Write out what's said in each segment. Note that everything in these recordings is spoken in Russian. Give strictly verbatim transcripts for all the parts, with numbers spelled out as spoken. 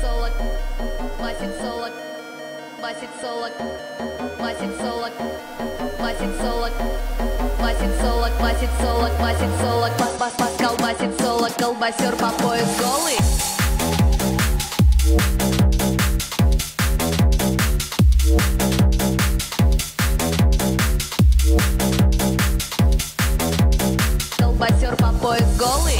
соло, басит соло, басит соло, басит соло, басит соло, басит соло, басит соло, басит соло, бас бас колбасит соло, колбасер по пояс голый. Колбасер по пояс голый.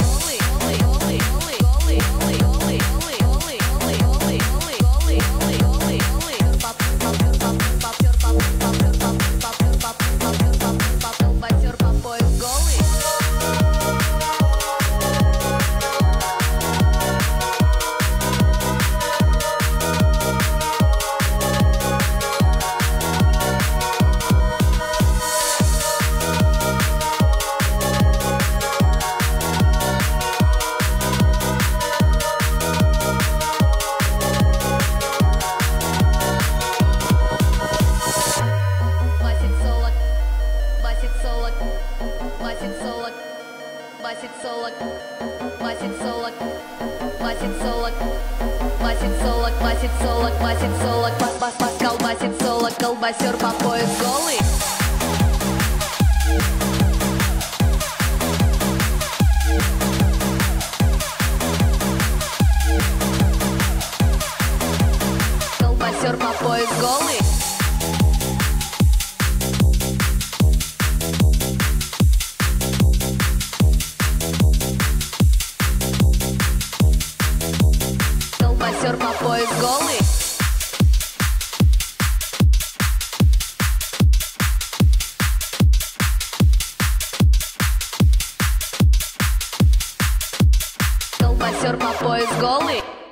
Басит соло, басит соло, басит соло, басит соло, басит соло, басит соло, бас бас бас колбасит соло, колбасер по пояс голый. Колбасер по пояс голый. Колбасер по пояс голый. Колбасер по пояс голый.